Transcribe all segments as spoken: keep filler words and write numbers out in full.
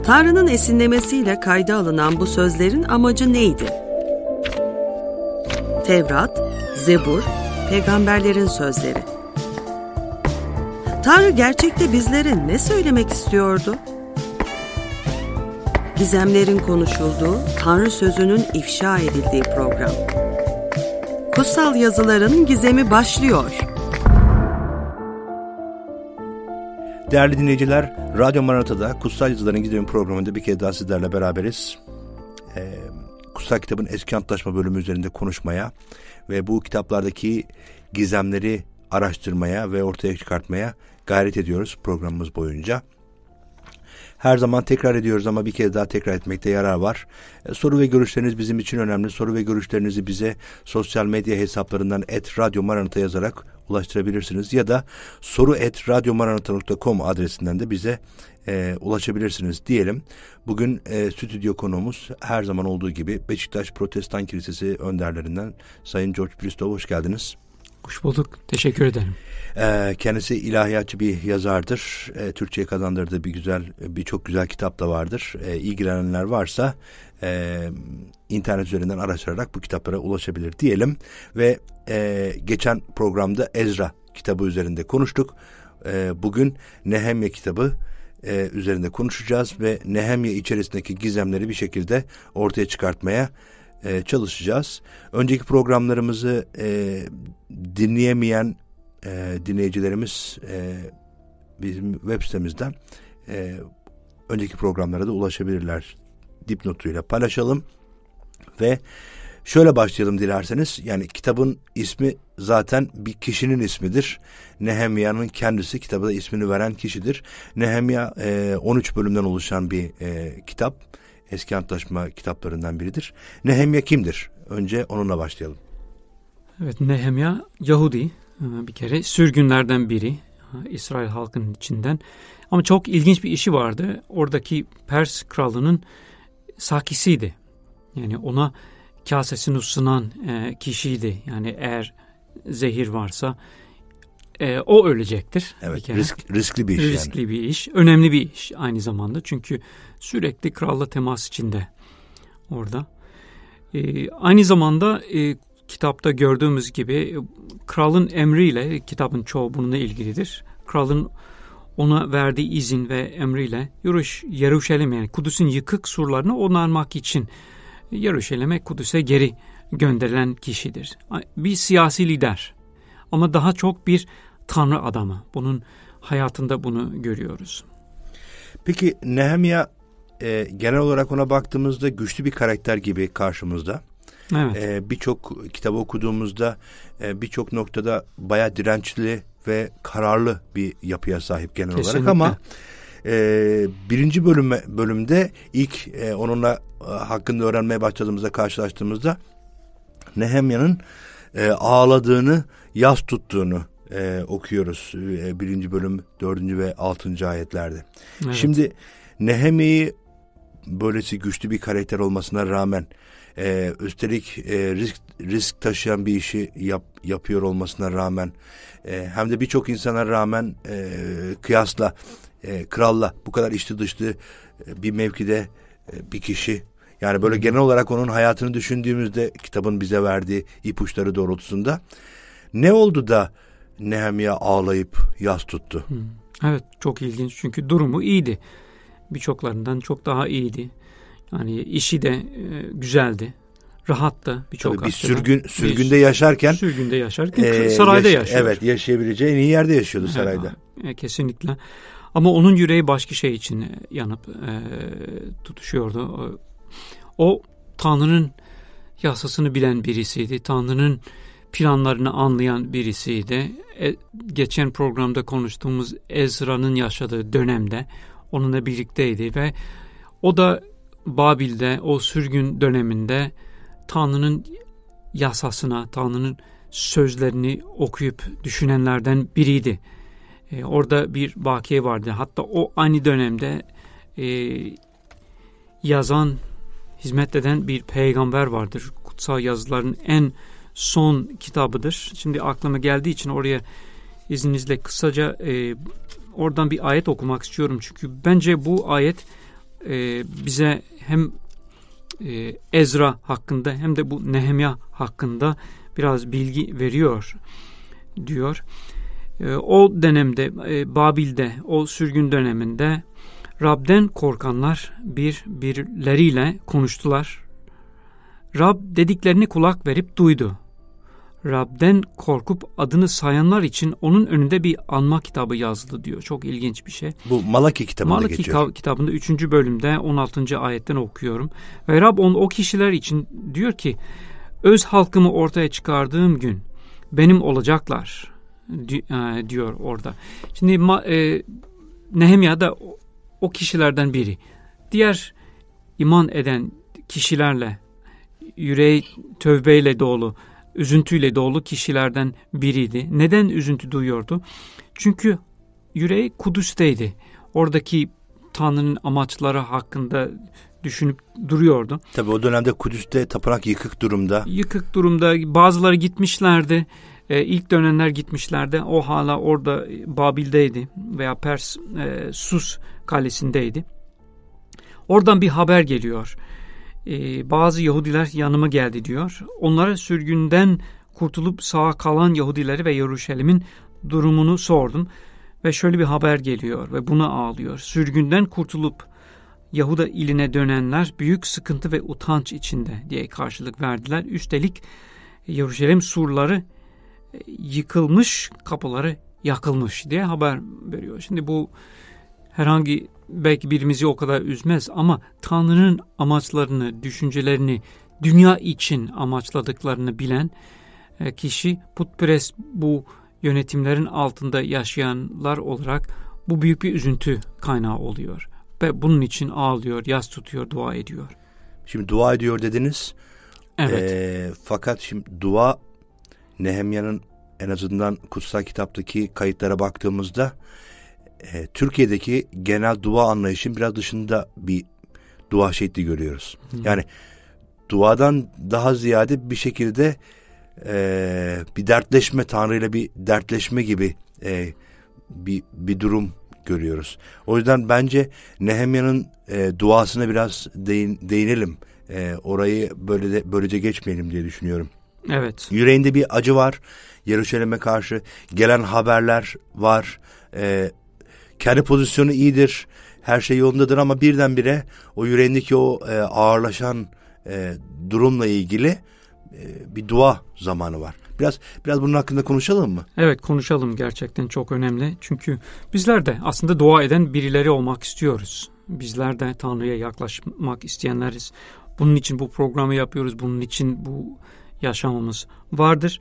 Tanrı'nın esinlemesiyle kayda alınan bu sözlerin amacı neydi? Tevrat, Zebur, peygamberlerin sözleri. Tanrı gerçekte bizlere ne söylemek istiyordu? Gizemlerin konuşulduğu, Tanrı sözünün ifşa edildiği program. Kutsal yazıların gizemi başlıyor. Değerli dinleyiciler, Radyo Maranata'da Kutsal Yazıların Gizemi programında bir kez daha sizlerle beraberiz. Ee, Kutsal Kitabın Eski Antlaşma bölümü üzerinde konuşmaya ve bu kitaplardaki gizemleri araştırmaya ve ortaya çıkartmaya gayret ediyoruz programımız boyunca. Her zaman tekrar ediyoruz ama bir kez daha tekrar etmekte yarar var. E, soru ve görüşleriniz bizim için önemli. Soru ve görüşlerinizi bize sosyal medya hesaplarından et radyo maranata yazarak ulaştırabilirsiniz. Ya da soru et radyo maranata nokta com adresinden de bize e, ulaşabilirsiniz diyelim. Bugün e, stüdyo konuğumuz her zaman olduğu gibi Beşiktaş Protestan Kilisesi önderlerinden Sayın George Bristow, hoş geldiniz. Hoş bulduk. Teşekkür ederim. Ee, kendisi ilahiyatçı bir yazardır. Ee, Türkçe'ye kazandırdığı bir güzel, birçok güzel kitap da vardır. Ee, ilgilenenler varsa e, internet üzerinden araştırarak bu kitaplara ulaşabilir diyelim. Ve e, geçen programda Ezra kitabı üzerinde konuştuk. E, bugün Nehemya kitabı e, üzerinde konuşacağız ve Nehemya içerisindeki gizemleri bir şekilde ortaya çıkartmaya e, çalışacağız. Önceki programlarımızı e, dinleyemeyen E, dinleyicilerimiz e, bizim web sitemizden e, önceki programlara da ulaşabilirler. Dipnotuyla paylaşalım ve şöyle başlayalım dilerseniz. Yani kitabın ismi zaten bir kişinin ismidir. Nehemya'nın kendisi, kitaba da ismini veren kişidir. Nehemya e, on üç bölümden oluşan bir e, kitap. Eski Antlaşma kitaplarından biridir. Nehemya kimdir? Önce onunla başlayalım. Evet, Nehemya Yahudi. Bir kere sürgünlerden biri, İsrail halkının içinden. Ama çok ilginç bir işi vardı. Oradaki Pers kralının sakisiydi. Yani ona kasesini sunan e, kişiydi. Yani eğer zehir varsa e, o ölecektir. Evet, risk, riskli bir iş riskli yani. bir iş, önemli bir iş aynı zamanda. Çünkü sürekli kralla temas içinde orada. E, aynı zamanda e, kitapta gördüğümüz gibi kralın emriyle, kitabın çoğu bununla ilgilidir. Kralın ona verdiği izin ve emriyle Yeruşalim, yani Kudüs'ün yıkık surlarını onarmak için Yeruşalim'e, Kudüs'e geri gönderilen kişidir. Bir siyasi lider ama daha çok bir tanrı adamı. Bunun hayatında bunu görüyoruz. Peki Nehemya e, genel olarak ona baktığımızda güçlü bir karakter gibi karşımızda. Evet. Ee, birçok kitabı okuduğumuzda e, birçok noktada bayağı dirençli ve kararlı bir yapıya sahip genel Kesinlikle. olarak ama e, birinci bölüme, bölümde ilk e, onunla e, hakkında öğrenmeye başladığımızda, karşılaştığımızda Nehemya'nın e, ağladığını, yas tuttuğunu e, okuyoruz. E, birinci bölüm dördüncü ve altıncı ayetlerde. Evet. Şimdi Nehemya'yı böylesi güçlü bir karakter olmasına rağmen Ee, üstelik e, risk risk taşıyan bir işi yap, yapıyor olmasına rağmen e, hem de birçok insana rağmen e, kıyasla e, kralla bu kadar içli dışlı e, bir mevkide e, bir kişi, yani böyle genel olarak onun hayatını düşündüğümüzde kitabın bize verdiği ipuçları doğrultusunda ne oldu da Nehemya ağlayıp yas tuttu? Evet, çok ilginç çünkü durumu iyiydi, birçoklarından çok daha iyiydi. Yani işi de e, güzeldi, rahattı birçok bir sürgün sürgünde yaşarken sürgünde yaşarken e, sarayda yaş- yaşıyor. Evet, yaşayabileceği en iyi yerde yaşıyordu sarayda. E, kesinlikle. Ama onun yüreği başka şey için yanıp e, tutuşuyordu. O Tanrı'nın yasasını bilen birisiydi. Tanrı'nın planlarını anlayan birisiydi. E, geçen programda konuştuğumuz Ezra'nın yaşadığı dönemde onunla birlikteydi ve o da Babil'de, o sürgün döneminde Tanrı'nın yasasına, Tanrı'nın sözlerini okuyup düşünenlerden biriydi. E, orada bir vakiye vardı. Hatta o aynı dönemde e, yazan, hizmet eden bir peygamber vardır. Kutsal yazıların en son kitabıdır. Şimdi aklıma geldiği için oraya izninizle kısaca e, oradan bir ayet okumak istiyorum. Çünkü bence bu ayet e, bize hem e, Ezra hakkında hem de bu Nehemya hakkında biraz bilgi veriyor diyor. E, o dönemde e, Babil'de, o sürgün döneminde Rab'den korkanlar birbirleriyle konuştular. Rab dediklerini kulak verip duydu. Rab'den korkup adını sayanlar için onun önünde bir anma kitabı yazıldı diyor. Çok ilginç bir şey. Bu Malaki kitabında Malaki geçiyor. Malaki kitabında üçüncü bölümde on altıncı ayetten okuyorum. Ve Rab on, o kişiler için diyor ki, öz halkımı ortaya çıkardığım gün benim olacaklar diyor orada. Şimdi e, Nehemya da o, o kişilerden biri. Diğer iman eden kişilerle, yüreği tövbeyle dolu, üzüntüyle dolu kişilerden biriydi. Neden üzüntü duyuyordu? Çünkü yüreği Kudüs'teydi. Oradaki Tanrı'nın amaçları hakkında düşünüp duruyordu. Tabii o dönemde Kudüs'te tapınak yıkık durumda. Yıkık durumda. Bazıları gitmişlerdi. Ee, ilk dönenler gitmişlerdi. O hala orada Babil'deydi veya Pers e, Sus kalesindeydi. Oradan bir haber geliyor. Ee, bazı Yahudiler yanıma geldi diyor. Onlara sürgünden kurtulup sağ kalan Yahudileri ve Yeruşalim'in durumunu sordum. Ve şöyle bir haber geliyor ve buna ağlıyor. Sürgünden kurtulup Yahuda iline dönenler büyük sıkıntı ve utanç içinde diye karşılık verdiler. Üstelik Yeruşalim surları yıkılmış, kapıları yakılmış diye haber veriyor. Şimdi bu herhangi belki birimizi o kadar üzmez ama Tanrı'nın amaçlarını, düşüncelerini, dünya için amaçladıklarını bilen kişi, putperest bu yönetimlerin altında yaşayanlar olarak bu büyük bir üzüntü kaynağı oluyor. Ve bunun için ağlıyor, yas tutuyor, dua ediyor. Şimdi dua ediyor dediniz. Evet. Ee, fakat şimdi dua, Nehemya'nın en azından kutsal kitaptaki kayıtlara baktığımızda e, Türkiye'deki genel dua anlayışın biraz dışında bir dua şekli görüyoruz. Hı. Yani duadan daha ziyade bir şekilde e, bir dertleşme, Tanrı'yla bir dertleşme gibi e, bir, bir durum görüyoruz. O yüzden bence Nehemya'nın e, duasına biraz değin, değinelim. E, orayı böyle de, böylece geçmeyelim diye düşünüyorum. Evet. Yüreğinde bir acı var. Yeruşalim'e karşı gelen haberler var. E, kendi pozisyonu iyidir. Her şey yolundadır ama birdenbire o yüreğindeki o e, ağırlaşan e, durumla ilgili e, bir dua zamanı var. Biraz biraz bunun hakkında konuşalım mı? Evet, konuşalım, gerçekten çok önemli. Çünkü bizler de aslında dua eden birileri olmak istiyoruz. Bizler de Tanrı'ya yaklaşmak isteyenleriz. Bunun için bu programı yapıyoruz. Bunun için bu yaşamımız vardır.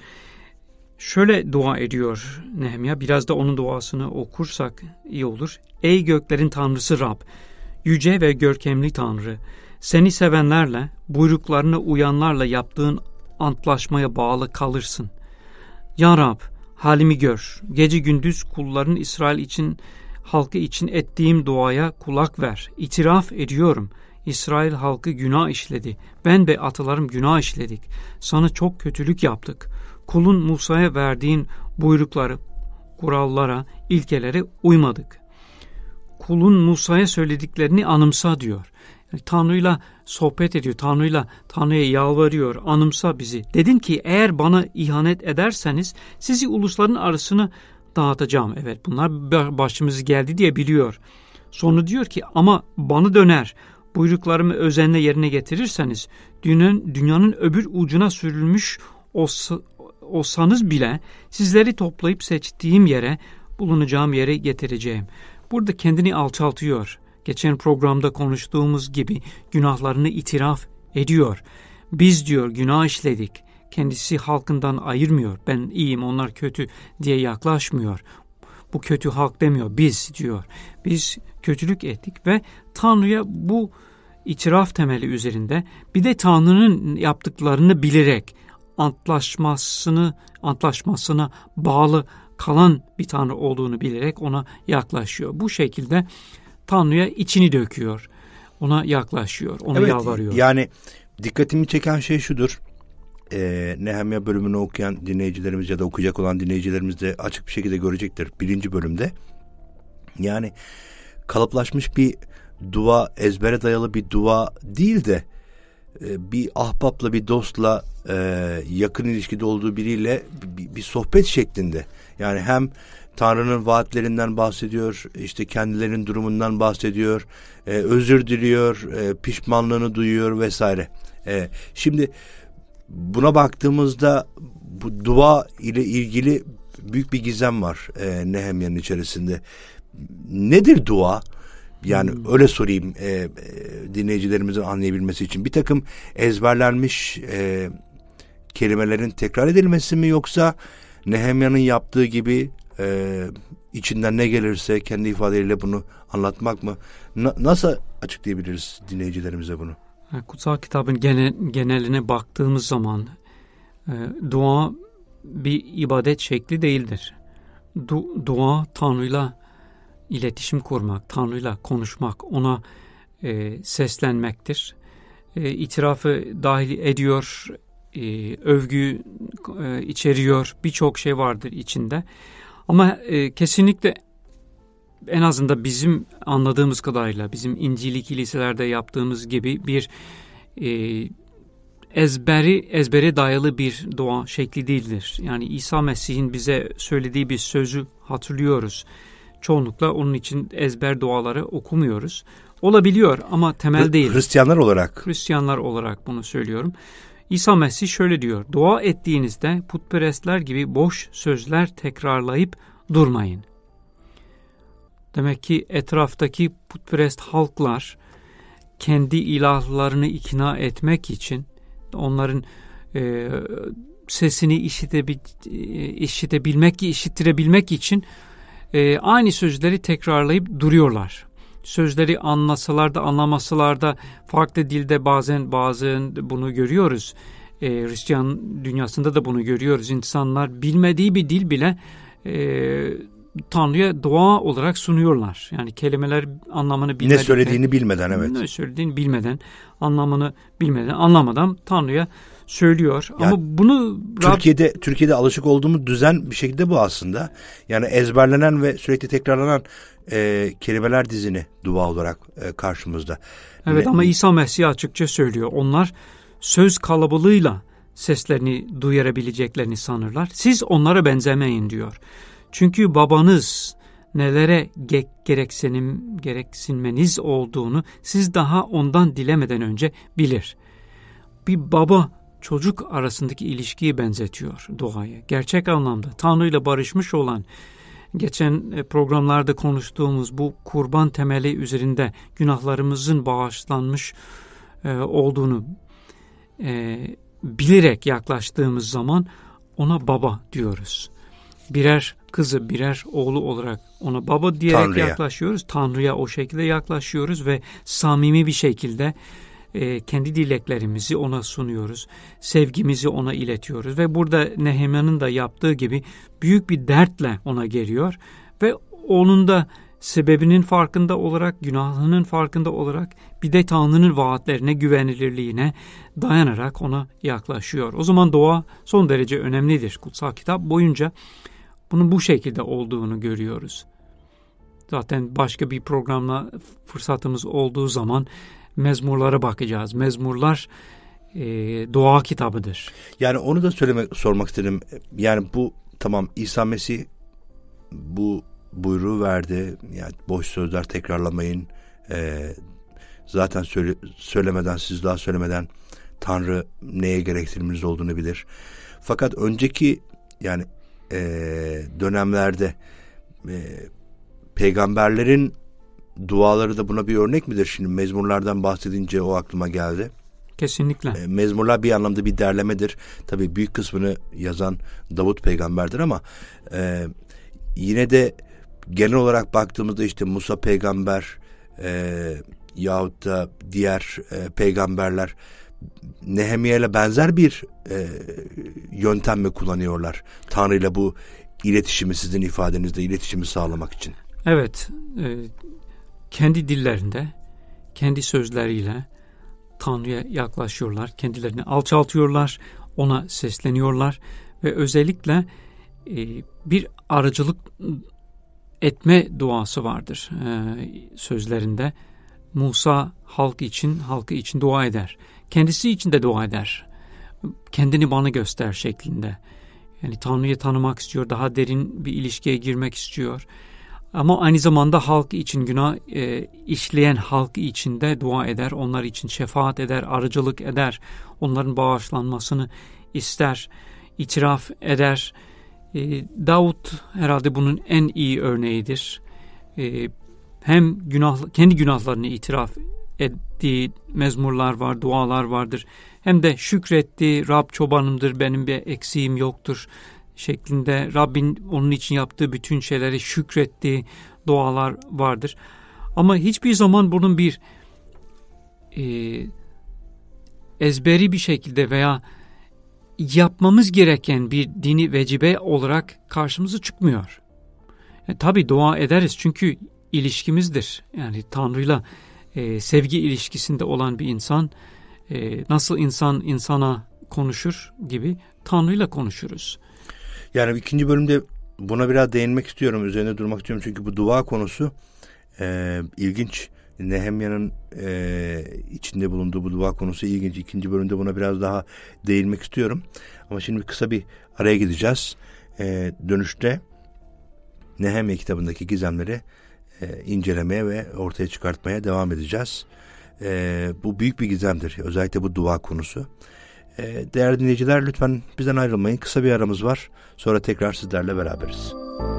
Şöyle dua ediyor Nehemya. Biraz da onun duasını okursak iyi olur. Ey göklerin Tanrısı Rab, yüce ve görkemli Tanrı, seni sevenlerle, buyruklarına uyanlarla yaptığın antlaşmaya bağlı kalırsın. Ya Rab, halimi gör. Gece gündüz kulların İsrail için, halkı için ettiğim duaya kulak ver. İtiraf ediyorum. İsrail halkı günah işledi. Ben ve atalarım günah işledik. Sana çok kötülük yaptık. Kulun Musa'ya verdiğin buyrukları, kurallara, ilkelere uymadık. Kulun Musa'ya söylediklerini anımsa diyor. Yani Tanrı'yla sohbet ediyor. Tanrı'yla Tanrı'ya yalvarıyor. Anımsa bizi. Dedin ki eğer bana ihanet ederseniz sizi ulusların arasına dağıtacağım. Evet, bunlar başımıza geldi diye biliyor. Sonra diyor ki ama bana döner, buyruklarımı özenle yerine getirirseniz dünyanın, dünyanın öbür ucuna sürülmüş olsa, olsanız bile sizleri toplayıp seçtiğim yere, bulunacağım yere getireceğim. Burada kendini alçaltıyor. Geçen programda konuştuğumuz gibi günahlarını itiraf ediyor. Biz diyor günah işledik. Kendisi halkından ayırmıyor. Ben iyiyim, onlar kötü diye yaklaşmıyor. Bu kötü halk demiyor. Biz diyor. Biz kötülük ettik ve Tanrı'ya bu itiraf temeli üzerinde bir de Tanrı'nın yaptıklarını bilerek antlaşmasını antlaşmasına bağlı kalan bir Tanrı olduğunu bilerek ona yaklaşıyor. Bu şekilde Tanrı'ya içini döküyor. Ona yaklaşıyor. Ona evet, yalvarıyor. Yani dikkatimi çeken şey şudur. Ee, Nehemya bölümünü okuyan dinleyicilerimiz ya da okuyacak olan dinleyicilerimiz de açık bir şekilde görecektir. Birinci bölümde. Yani kalıplaşmış bir dua ezbere dayalı bir dua değil de e, bir ahbapla, bir dostla, e, yakın ilişkide olduğu biriyle bir, bir sohbet şeklinde. Yani hem Tanrı'nın vaatlerinden bahsediyor, işte kendilerinin durumundan bahsediyor, e, özür diliyor, e, pişmanlığını duyuyor vesaire. E, şimdi buna baktığımızda bu dua ile ilgili büyük bir gizem var e, Nehemya'nın içerisinde. Nedir dua? Yani hmm. öyle sorayım e, e, dinleyicilerimizin anlayabilmesi için. Bir takım ezberlenmiş e, kelimelerin tekrar edilmesi mi, yoksa Nehemya'nın yaptığı gibi e, içinden ne gelirse kendi ifadeleriyle bunu anlatmak mı? Na, nasıl açıklayabiliriz dinleyicilerimize bunu? Kutsal kitabın genel, geneline baktığımız zaman e, dua bir ibadet şekli değildir. Du, dua Tanrı'yla iletişim kurmak, Tanrı'yla konuşmak, ona e, seslenmektir. E, itirafı dahil ediyor, e, övgü e, içeriyor, birçok şey vardır içinde. Ama e, kesinlikle en azından bizim anladığımız kadarıyla, bizim İncil'i kiliselerde yaptığımız gibi bir e, ezberi ezbere dayalı bir dua şekli değildir. Yani İsa Mesih'in bize söylediği bir sözü hatırlıyoruz. Çoğunlukla onun için ezber duaları okumuyoruz. Olabiliyor ama temel değil. Hristiyanlar olarak. Hristiyanlar olarak bunu söylüyorum. İsa Mesih şöyle diyor: dua ettiğinizde putperestler gibi boş sözler tekrarlayıp durmayın. Demek ki etraftaki putperest halklar kendi ilahlarını ikna etmek için, onların e, sesini işitebil, işitebilmek, işittirebilmek için e, aynı sözleri tekrarlayıp duruyorlar. Sözleri anlasalar da anlamasalar da farklı dilde bazen bazen bunu görüyoruz. E, Hristiyan dünyasında da bunu görüyoruz. İnsanlar bilmediği bir dil bile e, Tanrı'ya dua olarak sunuyorlar. Yani kelimeler anlamını bilmeden. Ne söylediğini bilmeden, evet. Ne söylediğini bilmeden, anlamını bilmeden, anlamadan Tanrı'ya söylüyor. Yani ama bunu Türkiye'de Rab... Türkiye'de alışık olduğumuz düzen bir şekilde bu aslında. Yani ezberlenen ve sürekli tekrarlanan e, kelimeler dizini dua olarak e, karşımızda. Evet, ne... ama İsa Mesih açıkça söylüyor. Onlar söz kalabalığıyla seslerini duyurabileceklerini sanırlar. Siz onlara benzemeyin diyor. Çünkü babanız nelere ge- gereksinim, gereksinmeniz olduğunu siz daha ondan dilemeden önce bilir. Bir baba çocuk arasındaki ilişkiyi benzetiyor duaya. Gerçek anlamda Tanrı ile barışmış olan, geçen programlarda konuştuğumuz bu kurban temeli üzerinde günahlarımızın bağışlanmış e, olduğunu e, bilerek yaklaştığımız zaman ona baba diyoruz. Birer kızı, birer oğlu olarak ona baba diyerek Tanrı'ya. yaklaşıyoruz. Tanrı'ya o şekilde yaklaşıyoruz ve samimi bir şekilde e, kendi dileklerimizi ona sunuyoruz. Sevgimizi ona iletiyoruz ve burada Nehemya'nın da yaptığı gibi büyük bir dertle ona geliyor ve onun da sebebinin farkında olarak, günahının farkında olarak, bir de Tanrı'nın vaatlerine, güvenilirliğine dayanarak ona yaklaşıyor. O zaman dua son derece önemlidir. Kutsal kitap boyunca bunun bu şekilde olduğunu görüyoruz. Zaten başka bir programla fırsatımız olduğu zaman mezmurlara bakacağız. Mezmurlar e, dua kitabıdır. Yani onu da söylemek, sormak istedim. Yani bu tamam, İsa Mesih bu buyruğu verdi. Yani boş sözler tekrarlamayın. E, zaten söyle, söylemeden, siz daha söylemeden Tanrı neye gerektiriminiz olduğunu bilir. Fakat önceki yani e, dönemlerde e, peygamberlerin duaları da buna bir örnek midir? Şimdi mezmurlardan bahsedince o aklıma geldi. Kesinlikle. E, mezmurlar bir anlamda bir derlemedir. Tabii büyük kısmını yazan Davut peygamberdir ama e, yine de genel olarak baktığımızda işte Musa peygamber e, yahut da diğer e, peygamberler Nehemya ile benzer bir e, yöntem mi kullanıyorlar? Tanrı ile bu iletişimi, sizin ifadenizde iletişimi sağlamak için. Evet. E, kendi dillerinde, kendi sözleriyle Tanrı'ya yaklaşıyorlar. Kendilerini alçaltıyorlar, ona sesleniyorlar ve özellikle e, bir aracılık etme duası vardır e, sözlerinde. Musa halk için, halkı için dua eder. Kendisi için de dua eder. Kendini bana göster şeklinde. Yani Tanrı'yı tanımak istiyor, daha derin bir ilişkiye girmek istiyor. Ama aynı zamanda halk için, günah e, işleyen halk için de dua eder. Onlar için şefaat eder, aracılık eder. Onların bağışlanmasını ister, itiraf eder. E, Davut herhalde bunun en iyi örneğidir. E, hem günah, kendi günahlarını itiraf ettiği mezmurlar var, dualar vardır. Hem de şükretti, Rab çobanımdır, benim bir eksiğim yoktur şeklinde Rabbin onun için yaptığı bütün şeyleri şükrettiği dualar vardır. Ama hiçbir zaman bunun bir e, ezberi bir şekilde veya yapmamız gereken bir dini vecibe olarak karşımıza çıkmıyor. E, tabii dua ederiz çünkü ilişkimizdir. Yani Tanrı'yla e, sevgi ilişkisinde olan bir insan e, nasıl insan insana konuşur gibi Tanrı'yla konuşuruz. Yani ikinci bölümde buna biraz değinmek istiyorum, üzerine durmak istiyorum çünkü bu dua konusu e, ilginç. Nehemya'nın e, içinde bulunduğu bu dua konusu ilginç. İkinci bölümde buna biraz daha değinmek istiyorum. Ama şimdi kısa bir araya gideceğiz. E, dönüşte Nehemya kitabındaki gizemleri e, incelemeye ve ortaya çıkartmaya devam edeceğiz. E, bu büyük bir gizemdir. Özellikle bu dua konusu. E, değerli dinleyiciler, lütfen bizden ayrılmayın. Kısa bir aramız var. Sonra tekrar sizlerle beraberiz.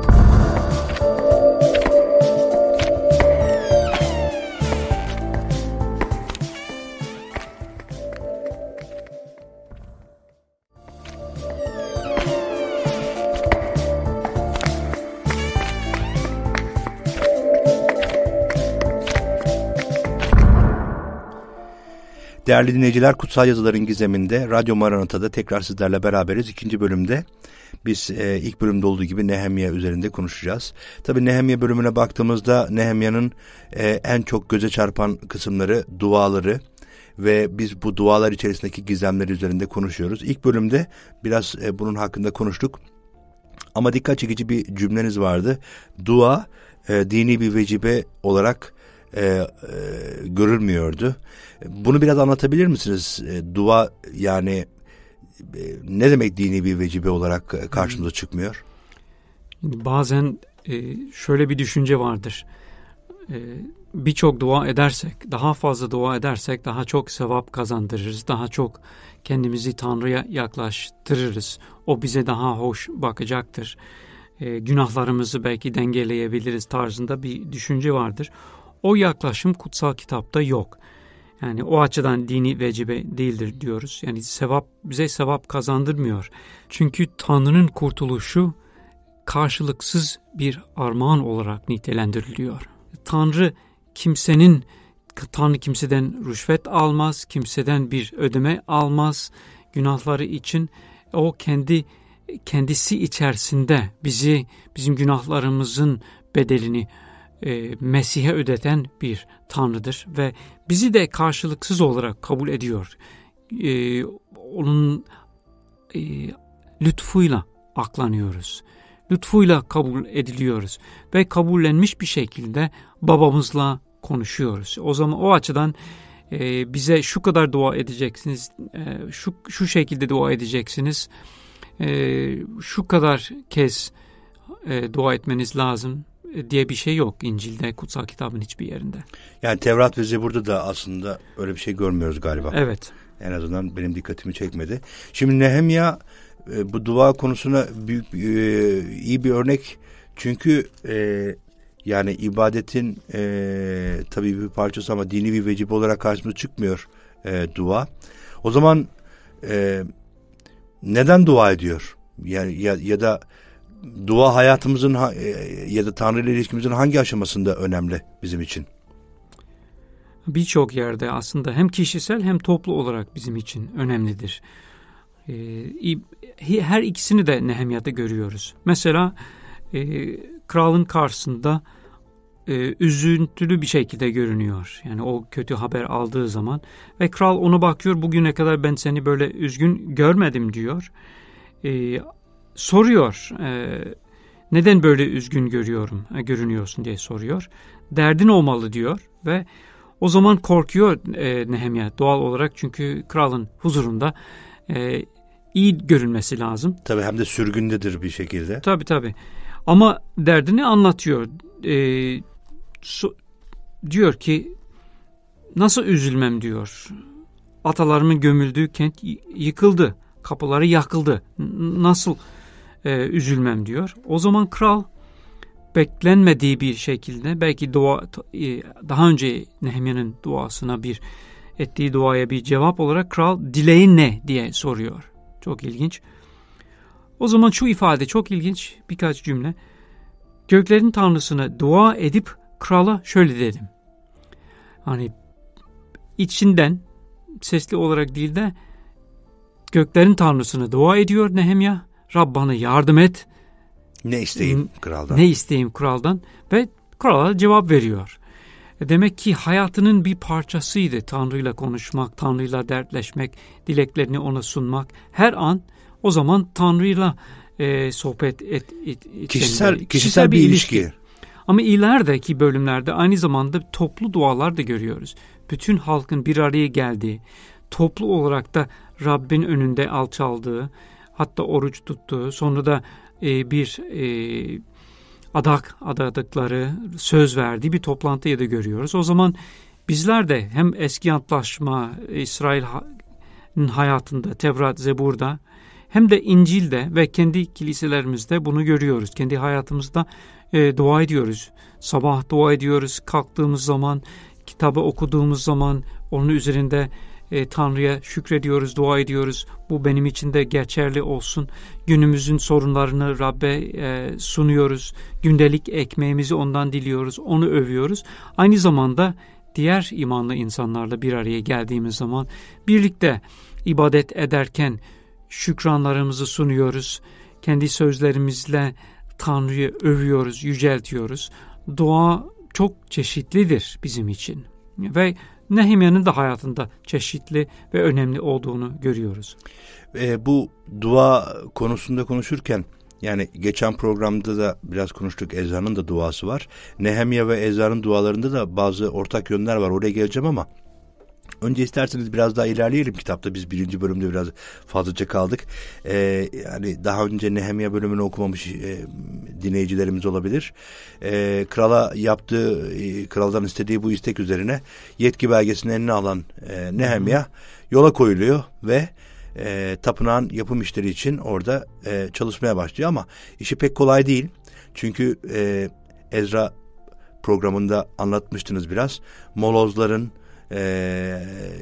Değerli dinleyiciler, Kutsal Yazıların Gizeminde Radyo Maranata'da tekrar sizlerle beraberiz. İkinci bölümde biz e, ilk bölümde olduğu gibi Nehemya üzerinde konuşacağız. Tabii Nehemya bölümüne baktığımızda Nehemya'nın e, en çok göze çarpan kısımları duaları ve biz bu dualar içerisindeki gizemleri üzerinde konuşuyoruz. İlk bölümde biraz e, bunun hakkında konuştuk. Ama dikkat çekici bir cümleniz vardı. Dua e, dini bir vecibe olarak E, e, görülmüyordu. Bunu biraz anlatabilir misiniz? E, dua yani e, ne demek dini bir vecibe olarak e, karşımıza çıkmıyor? Bazen e, şöyle bir düşünce vardır. E, Birçok dua edersek, daha fazla dua edersek daha çok sevap kazandırırız. Daha çok kendimizi Tanrı'ya yaklaştırırız. O bize daha hoş bakacaktır. E, günahlarımızı belki dengeleyebiliriz tarzında bir düşünce vardır. O yaklaşım kutsal kitapta yok. Yani o açıdan dini vecibe değildir diyoruz. Yani sevap bize sevap kazandırmıyor. Çünkü Tanrı'nın kurtuluşu karşılıksız bir armağan olarak nitelendiriliyor. Tanrı kimsenin Tanrı kimseden rüşvet almaz, kimseden bir ödeme almaz günahları için. O kendi kendisi içerisinde bizi bizim günahlarımızın bedelini E, Mesih'e ödeten bir Tanrı'dır ve bizi de karşılıksız olarak kabul ediyor. E, onun e, lütfuyla aklanıyoruz. Lütfuyla kabul ediliyoruz ve kabullenmiş bir şekilde babamızla konuşuyoruz. O zaman o açıdan e, bize şu kadar dua edeceksiniz, e, şu şu şekilde dua edeceksiniz, e, şu kadar kez e, dua etmeniz lazım diye bir şey yok İncil'de, kutsal kitabın hiçbir yerinde. Yani Tevrat ve Zebur'da da aslında öyle bir şey görmüyoruz galiba. Evet. En azından benim dikkatimi çekmedi. Şimdi Nehemya e, bu dua konusuna büyük e, iyi bir örnek. Çünkü e, yani ibadetin e, tabii bir parçası ama dini bir vecibe olarak karşımıza çıkmıyor e, dua. O zaman e, neden dua ediyor? Yani ya, ya da dua hayatımızın ya da Tanrı ile ilişkimizin hangi aşamasında önemli bizim için? Birçok yerde aslında hem kişisel hem toplu olarak bizim için önemlidir. Her ikisini de Nehemya'da görüyoruz. Mesela kralın karşısında üzüntülü bir şekilde görünüyor. Yani o kötü haber aldığı zaman ve kral ona bakıyor, bugüne kadar ben seni böyle üzgün görmedim diyor. Soruyor, e, neden böyle üzgün görüyorum, e, görünüyorsun diye soruyor. Derdin olmalı diyor ve O zaman korkuyor e, Nehemya doğal olarak, çünkü kralın huzurunda e, iyi görünmesi lazım. Tabii, hem de sürgündedir bir şekilde. Tabii tabii. Ama derdini anlatıyor. E, so, diyor ki nasıl üzülmem diyor. Atalarımın gömüldüğü kent yıkıldı. Kapıları yakıldı. Nasıl e, üzülmem diyor. O zaman kral beklenmediği bir şekilde, belki dua, e, daha önce Nehemya'nın duasına bir ettiği duaya bir cevap olarak kral dileğin ne diye soruyor. Çok ilginç. O zaman şu ifade çok ilginç, birkaç cümle. Göklerin Tanrısına dua edip krala şöyle dedim. Hani içinden sesli olarak değil de göklerin Tanrısına dua ediyor Nehemya. Rab bana yardım et. Ne isteyeyim kraldan? Ne isteyeyim kraldan? Ve krala cevap veriyor. Demek ki hayatının bir parçasıydı Tanrı'yla konuşmak, Tanrı'yla dertleşmek, dileklerini ona sunmak. Her an o zaman Tanrı'yla e, sohbet et, et, et kişisel, kişisel, kişisel bir ilişki. ilişki. Ama ilerideki bölümlerde aynı zamanda toplu dualar da görüyoruz. Bütün halkın bir araya geldiği, toplu olarak da Rabbin önünde alçaldığı, hatta oruç tuttuğu, sonra da e, bir e, adak adadıkları, söz verdiği bir toplantıyı da görüyoruz. O zaman bizler de hem eski antlaşma İsrail'in hayatında, Tevrat, Zebur'da, hem de İncil'de ve kendi kiliselerimizde bunu görüyoruz. Kendi hayatımızda e, dua ediyoruz. Sabah dua ediyoruz. Kalktığımız zaman, kitabı okuduğumuz zaman onun üzerinde e, Tanrı'ya şükrediyoruz, dua ediyoruz. Bu benim için de geçerli olsun. Günümüzün sorunlarını Rab'be e, sunuyoruz. Gündelik ekmeğimizi ondan diliyoruz, onu övüyoruz. Aynı zamanda diğer imanlı insanlarla bir araya geldiğimiz zaman birlikte ibadet ederken şükranlarımızı sunuyoruz. Kendi sözlerimizle Tanrı'yı övüyoruz, yüceltiyoruz. Dua çok çeşitlidir bizim için. Ve Nehemya'nın da hayatında çeşitli ve önemli olduğunu görüyoruz. E, bu dua konusunda konuşurken, yani geçen programda da biraz konuştuk, Ezra'nın da duası var. Nehemya ve Ezra'nın dualarında da bazı ortak yönler var. Oraya geleceğim ama önce isterseniz biraz daha ilerleyelim kitapta. Biz birinci bölümde biraz fazlaca kaldık. Ee, yani daha önce Nehemya bölümünü okumamış e, dinleyicilerimiz olabilir. E, krala yaptığı, e, kraldan istediği bu istek üzerine yetki belgesini eline alan e, Nehemya yola koyuluyor ve e, tapınağın yapım işleri için orada e, çalışmaya başlıyor. Ama işi pek kolay değil. Çünkü e, Ezra programında anlatmıştınız biraz. Molozların E,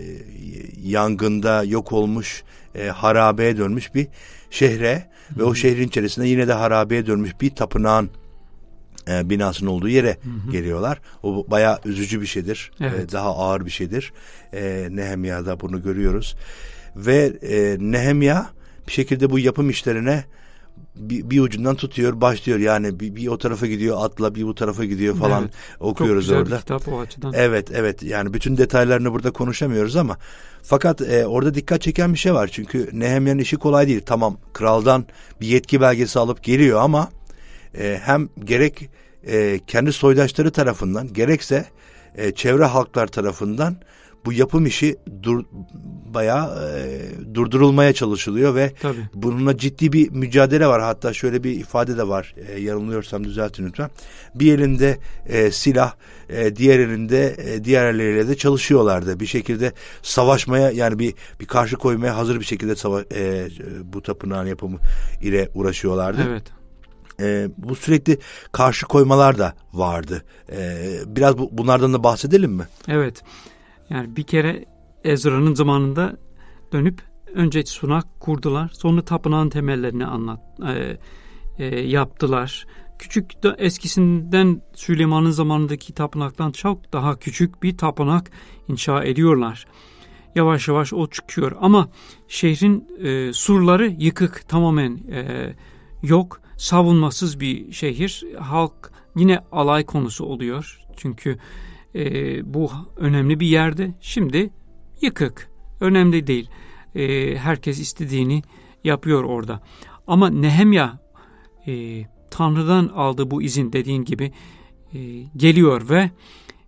yangında yok olmuş, e, harabeye dönmüş bir şehre Hı-hı. ve o şehrin içerisinde yine de harabeye dönmüş bir tapınağın e, binasının olduğu yere Hı-hı. geliyorlar. O bayağı üzücü bir şeydir. Evet. E, daha ağır bir şeydir. E, Nehemya'da bunu görüyoruz. Ve e, Nehemya bir şekilde bu yapım işlerine Bir, bir ucundan tutuyor, başlıyor. Yani bir, bir o tarafa gidiyor atla, bir bu tarafa gidiyor falan, evet, okuyoruz orada. Çok güzel bir kitap o açıdan. Evet, evet. Yani bütün detaylarını burada konuşamıyoruz ama fakat e, orada dikkat çeken bir şey var. Çünkü Nehemya'nın işi kolay değil. Tamam, kraldan bir yetki belgesi alıp geliyor ama e, hem gerek e, kendi soydaşları tarafından, gerekse e, çevre halklar tarafından bu yapım işi dur, bayağı e, durdurulmaya çalışılıyor ve Tabii. bununla ciddi bir mücadele var. Hatta şöyle bir ifade de var. E, yanılıyorsam düzeltin lütfen. Bir elinde e, silah, e, diğer elinde e, diğer elleriyle de çalışıyorlardı. Bir şekilde savaşmaya, yani bir bir karşı koymaya hazır bir şekilde sava- e, bu tapınağın yapımı ile uğraşıyorlardı. Evet. E, bu sürekli karşı koymalar da vardı. E, biraz bu, bunlardan da bahsedelim mi? Evet. Yani bir kere Ezra'nın zamanında dönüp önce sunak kurdular. Sonra tapınağın temellerini anlat, e, e, yaptılar. Küçük de eskisinden, Süleyman'ın zamanındaki tapınaktan çok daha küçük bir tapınak inşa ediyorlar. Yavaş yavaş o çıkıyor ama şehrin e, surları yıkık, tamamen e, yok. Savunmasız bir şehir. Halk yine alay konusu oluyor. Çünkü e, bu önemli bir yerde. Şimdi yıkık. Önemli değil. E, herkes istediğini yapıyor orada. Ama Nehemya e, Tanrı'dan aldığı bu izin, dediğin gibi e, geliyor ve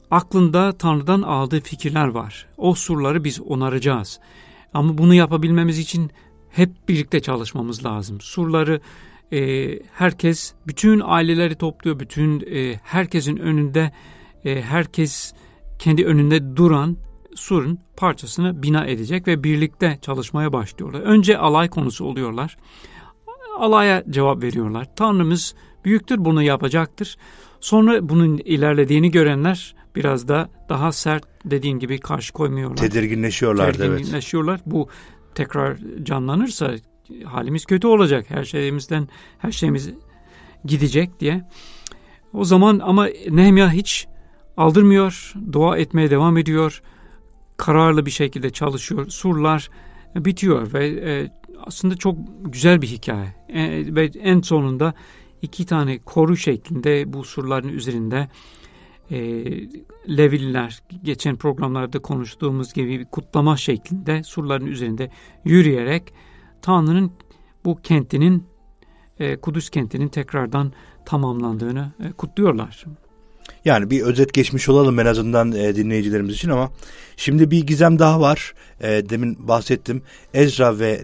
aklında Tanrı'dan aldığı fikirler var. O surları biz onaracağız. Ama bunu yapabilmemiz için hep birlikte çalışmamız lazım. Surları e, herkes, bütün aileleri topluyor, bütün e, herkesin önünde, e, herkes kendi önünde duran surun parçasını bina edecek ve birlikte çalışmaya başlıyorlar. Önce alay konusu oluyorlar. Alaya cevap veriyorlar. Tanrımız büyüktür, bunu yapacaktır. Sonra bunun ilerlediğini görenler biraz da daha sert, dediğin gibi, karşı koymuyorlar. Tedirginleşiyorlar. Tedirginleşiyorlar. Evet. Bu tekrar canlanırsa halimiz kötü olacak. Her şeyimizden her şeyimiz gidecek diye. O zaman ama Nehemya hiç aldırmıyor. Dua etmeye devam ediyor. Kararlı bir şekilde çalışıyor. Surlar bitiyor ve e, aslında çok güzel bir hikaye. E, ve en sonunda iki tane koru şeklinde bu surların üzerinde e, Levililer, geçen programlarda konuştuğumuz gibi bir kutlama şeklinde surların üzerinde yürüyerek Tanrı'nın bu kentinin, e, Kudüs kentinin tekrardan tamamlandığını e, kutluyorlar. Yani bir özet geçmiş olalım en azından e, dinleyicilerimiz için, ama şimdi bir gizem daha var. E, demin bahsettim. Ezra ve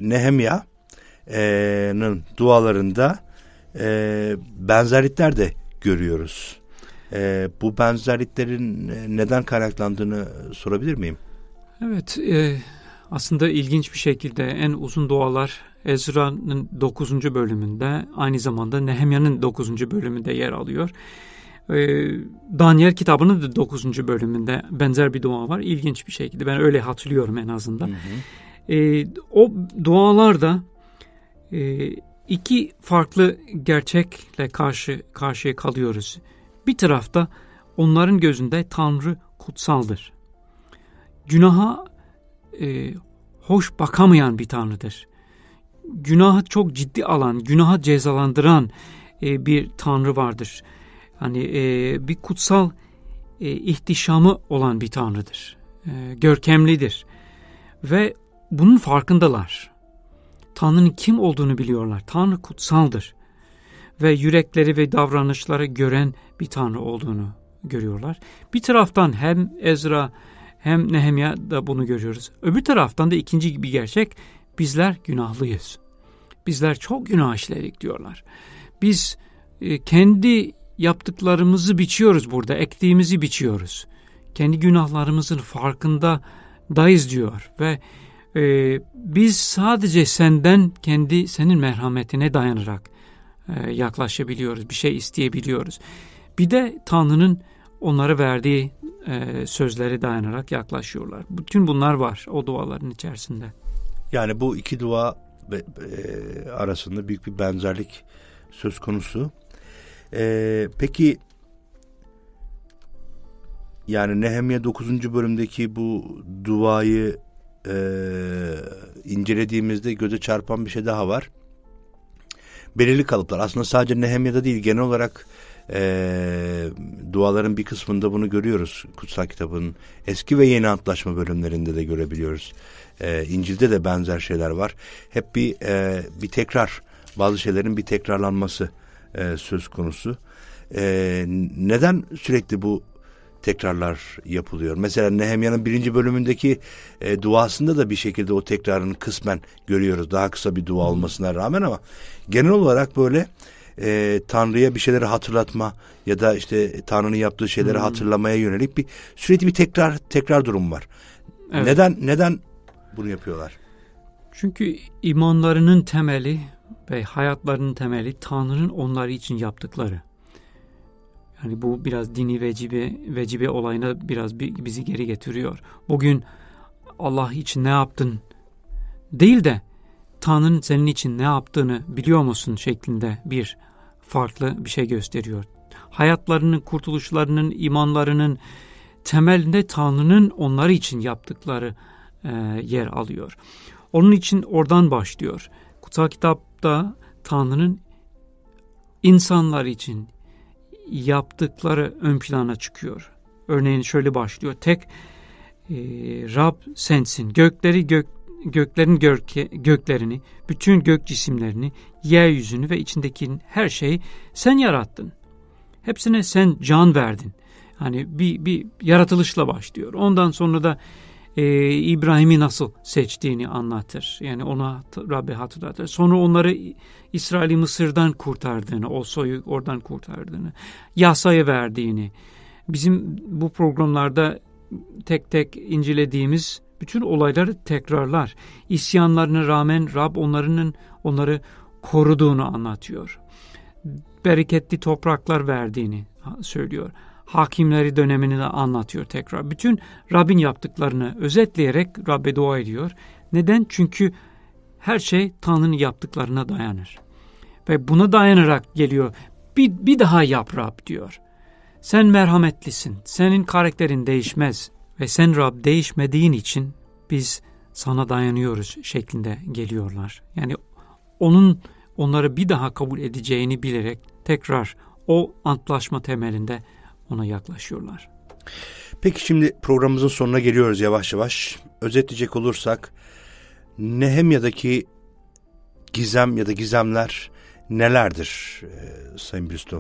Nehemya'nın dualarında e, benzerlikler de görüyoruz. E, bu benzerliklerin neden kaynaklandığını sorabilir miyim? Evet, e, aslında ilginç bir şekilde en uzun dualar Ezra'nın dokuzuncu bölümünde, aynı zamanda Nehemya'nın dokuzuncu bölümünde yer alıyor. E, Daniel kitabının da dokuzuncu bölümünde benzer bir dua var. İlginç bir şekilde, ben öyle hatırlıyorum en azından. Hı hı. E, o dualarda e, iki farklı gerçekle karşı karşıya kalıyoruz. Bir tarafta onların gözünde Tanrı kutsaldır. Günaha e, hoş bakamayan bir Tanrı'dır. Günahı çok ciddi alan, günaha cezalandıran e, bir Tanrı vardır. Hani e, bir kutsal e, ihtişamı olan bir Tanrı'dır. E, görkemlidir. Ve bunun farkındalar. Tanrı'nın kim olduğunu biliyorlar. Tanrı kutsaldır. Ve yürekleri ve davranışları gören bir Tanrı olduğunu görüyorlar. Bir taraftan hem Ezra hem Nehemya da bunu görüyoruz. Öbür taraftan da ikinci bir gerçek, bizler günahlıyız. Bizler çok günah işledik diyorlar. Biz e, kendi yaptıklarımızı biçiyoruz burada, ektiğimizi biçiyoruz. Kendi günahlarımızın farkındayız diyor ve e, biz sadece senden, kendi senin merhametine dayanarak e, yaklaşabiliyoruz, bir şey isteyebiliyoruz. Bir de Tanrı'nın onlara verdiği e, sözlere dayanarak yaklaşıyorlar. Bütün bunlar var o duaların içerisinde. Yani bu iki dua e, arasında büyük bir benzerlik söz konusu. Ee, peki yani Nehemya dokuzuncu bölümdeki bu duayı e, incelediğimizde göze çarpan bir şey daha var. Belirli kalıplar. Aslında sadece Nehemya'da değil, genel olarak e, duaların bir kısmında bunu görüyoruz. Kutsal kitabın eski ve yeni antlaşma bölümlerinde de görebiliyoruz. E, İncil'de de benzer şeyler var. Hep bir e, bir tekrar, bazı şeylerin bir tekrarlanması e, söz konusu. E, neden sürekli bu tekrarlar yapılıyor? Mesela Nehemya'nın birinci bölümündeki e, duasında da bir şekilde o tekrarını kısmen görüyoruz. Daha kısa bir dua olmasına rağmen, ama genel olarak böyle e, Tanrı'ya bir şeyleri hatırlatma ya da işte Tanrı'nın yaptığı şeyleri hmm. hatırlamaya yönelik bir sürekli bir tekrar tekrar durum var. Evet. Neden neden bunu yapıyorlar? Çünkü imanlarının temeli ve hayatlarının temeli Tanrı'nın onları için yaptıkları. Yani bu biraz dini vecibe, vecibe olayına biraz bizi geri getiriyor. Bugün Allah için ne yaptın değil de Tanrı'nın senin için ne yaptığını biliyor musun şeklinde bir farklı bir şey gösteriyor. Hayatlarının, kurtuluşlarının, imanlarının temelinde Tanrı'nın onları için yaptıkları e, yer alıyor. Onun için oradan başlıyor. Kutsal kitapta Tanrı'nın insanlar için yaptıkları ön plana çıkıyor. Örneğin şöyle başlıyor. Tek e, Rab sensin. Gökleri gök göklerin görke, göklerini, bütün gök cisimlerini, yeryüzünü ve içindeki her şeyi sen yarattın. Hepsine sen can verdin. Hani bir, bir yaratılışla başlıyor. Ondan sonra da e, İbrahim'i nasıl seçtiğini anlatır. Yani ona Rabbi hatırlatır. Sonra onları İsrail'i Mısır'dan kurtardığını, o soyu oradan kurtardığını, yasayı verdiğini, bizim bu programlarda tek tek incelediğimiz bütün olayları tekrarlar. İsyanlarına rağmen Rab onların onları koruduğunu anlatıyor. Bereketli topraklar verdiğini söylüyor. Hakimleri dönemini de anlatıyor tekrar. Bütün Rabbin yaptıklarını özetleyerek Rabbe dua ediyor. Neden? Çünkü her şey Tanrı'nın yaptıklarına dayanır. Ve buna dayanarak geliyor. Bir, bir daha yap Rab diyor. Sen merhametlisin. Senin karakterin değişmez. Ve sen Rab değişmediğin için biz sana dayanıyoruz şeklinde geliyorlar. Yani onun onları bir daha kabul edeceğini bilerek tekrar o antlaşma temelinde ona yaklaşıyorlar. Peki şimdi programımızın sonuna geliyoruz yavaş yavaş. Özetleyecek olursak Nehemya'daki gizem ya da gizemler nelerdir e, Sayın Bristow?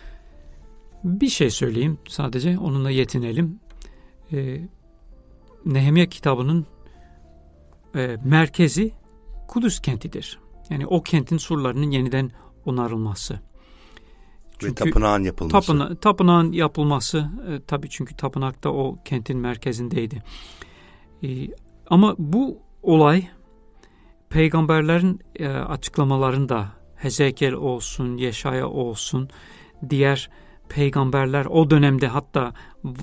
Bir şey söyleyeyim sadece, onunla yetinelim. E, Nehemya kitabının e, merkezi Kudüs kentidir. Yani o kentin surlarının yeniden onarılması. Çünkü ve tapınağın yapılması. Tapına, tapınağın yapılması e, tabii çünkü tapınak da o kentin merkezindeydi. E, ama bu olay peygamberlerin e, açıklamalarında, Hezekiel olsun, Yeşaya olsun, diğer peygamberler o dönemde hatta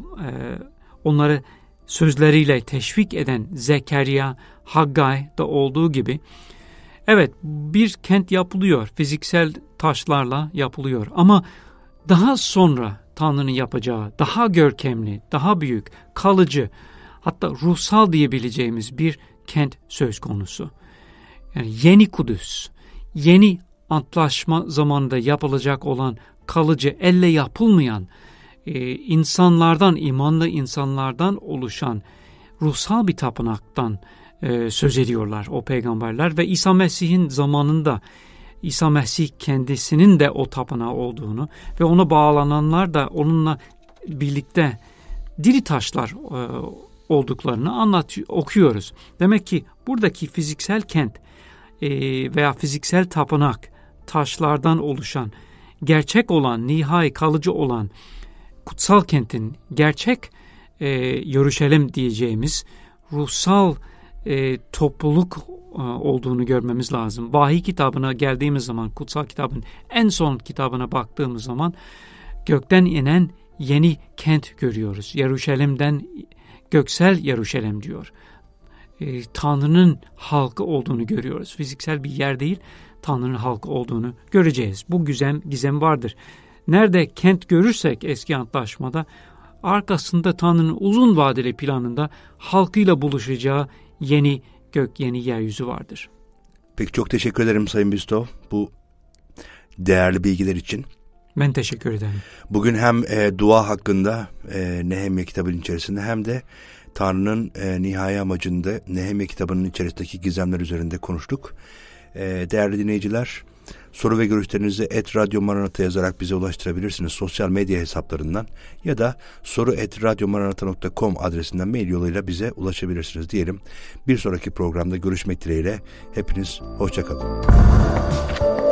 e, onları sözleriyle teşvik eden Zekeriya, Haggay da olduğu gibi, evet bir kent yapılıyor, fiziksel taşlarla yapılıyor ama daha sonra Tanrı'nın yapacağı daha görkemli, daha büyük, kalıcı, hatta ruhsal diyebileceğimiz bir kent söz konusu. Yani yeni Kudüs, yeni antlaşma zamanında yapılacak olan kalıcı, elle yapılmayan, e, insanlardan, imanlı insanlardan oluşan ruhsal bir tapınaktan e, söz ediyorlar o peygamberler ve İsa Mesih'in zamanında İsa Mesih kendisinin de o tapınağı olduğunu ve ona bağlananlar da onunla birlikte diri taşlar e, olduklarını anlatıyor, okuyoruz. Demek ki buradaki fiziksel kent e, veya fiziksel tapınak, taşlardan oluşan, gerçek olan, nihai kalıcı olan kutsal kentin gerçek e, Yeruşalim diyeceğimiz ruhsal e, topluluk e, olduğunu görmemiz lazım. Vahiy kitabına geldiğimiz zaman, kutsal kitabın en son kitabına baktığımız zaman gökten inen yeni kent görüyoruz. Yeruşalim'den göksel Yeruşalim diyor. E, Tanrı'nın halkı olduğunu görüyoruz. Fiziksel bir yer değil, Tanrı'nın halkı olduğunu göreceğiz. Bu gizem, gizem vardır. Nerede kent görürsek eski antlaşmada, arkasında Tanrı'nın uzun vadeli planında halkıyla buluşacağı yeni gök, yeni yeryüzü vardır. Peki çok teşekkür ederim Sayın Bristow bu değerli bilgiler için. Ben teşekkür ederim. Bugün hem e, dua hakkında e, Nehemya kitabının içerisinde hem de Tanrı'nın e, nihai amacında Nehemya kitabının içerisindeki gizemler üzerinde konuştuk. E, değerli dinleyiciler, soru ve görüşlerinizi et radyo maranata yazarak bize ulaştırabilirsiniz sosyal medya hesaplarından ya da soru et radyo maranata nokta com adresinden mail yoluyla bize ulaşabilirsiniz diyelim. Bir sonraki programda görüşmek dileğiyle hepiniz hoşça kalın.